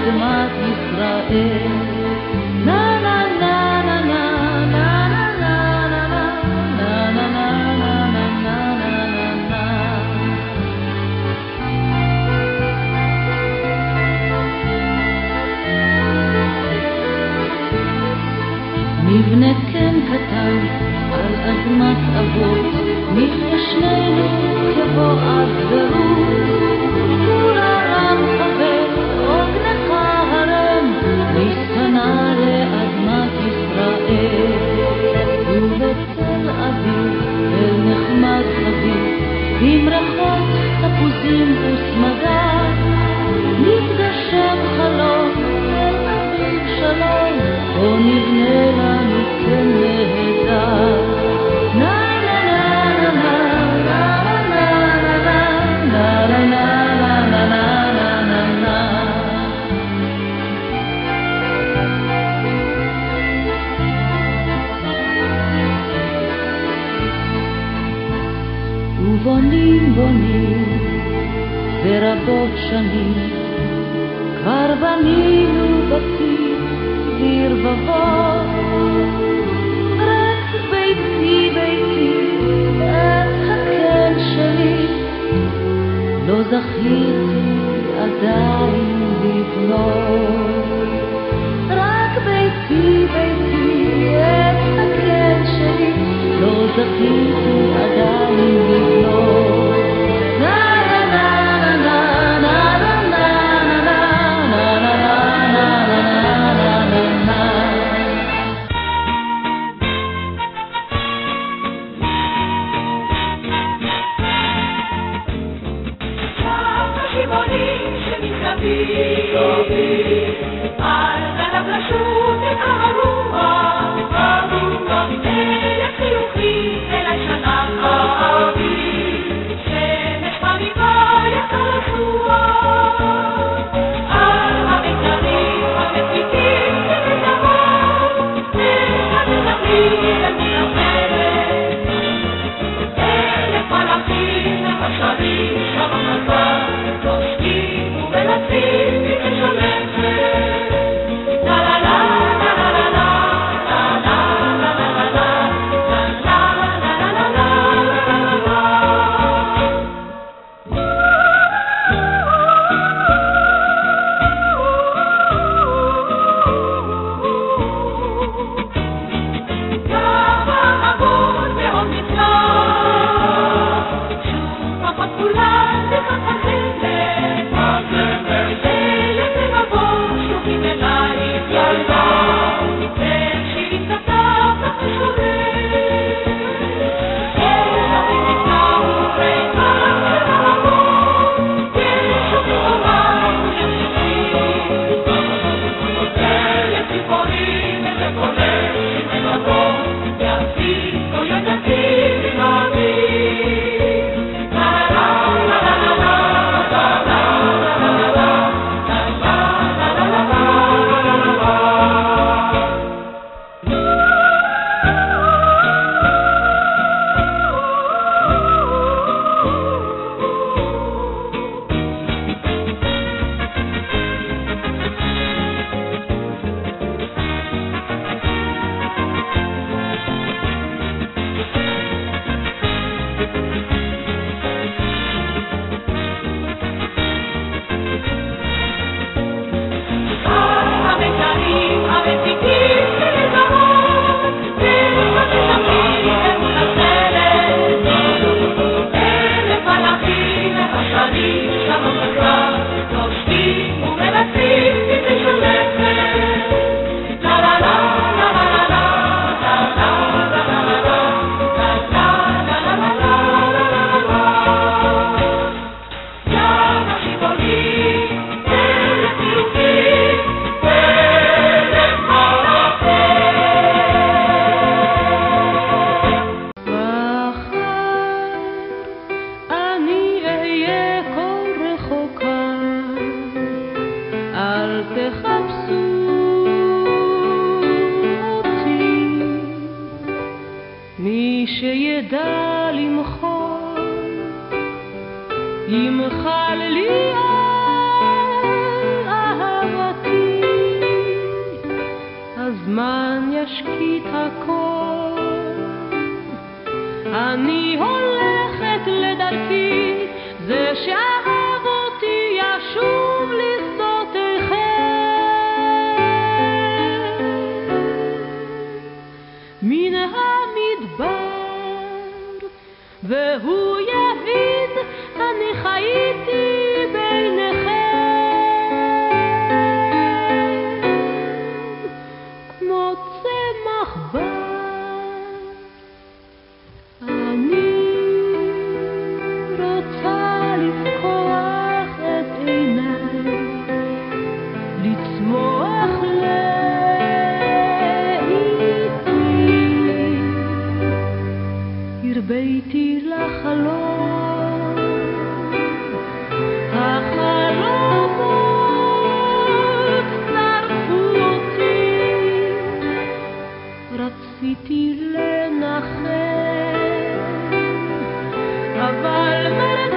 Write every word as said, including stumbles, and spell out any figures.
אדמת ישראל. נה נה נה נה נה נה נה נה נה נה נה נה נה. מבנה כן קטן על אדמת אבות, נחיה שנינו כבועז ורות. ורם חבר עוגנך הרם, נספנה לאדמת ישראל. ובצל אביב אל נחמד חביב, עם ריחות תפוזים וסמדה, נפגשם חלום אל אביב שלום, או נבנה לנו כן נהדר. ובונים בונים ורבות שנים, כבר בנינו בתים ורבבות. רק ביתי ביתי את הקן שלי, לא זכיתי עדיין לבנות. רק ביתי ביתי את הקן שלי, לא זכיתי עדיין לבנות. על גנב לשוט את הרוח, הרוח אלף חיוכים אל השנה האביב, שמש חביבה יצא לסוח על המיתרים המפיקים ונדבות, והמזמרים המנחמת אלף מלאכים וחשבים שם המזל נושקים ומלצים שידע למחול ימחל לי על אהבתי. ישקיט הכל. אני הולכת לדרכי, זה שאהב אותי ישוב לשדותיכם. מן המדבר והוא יבין, אני חייתי ביניכם כמו צמח בר. אני רוצה לפקוח את עיניי, לצמוח לאיתי, הרביתי לחלום, החלומות צרפו אותי, רציתי לנחם, אבל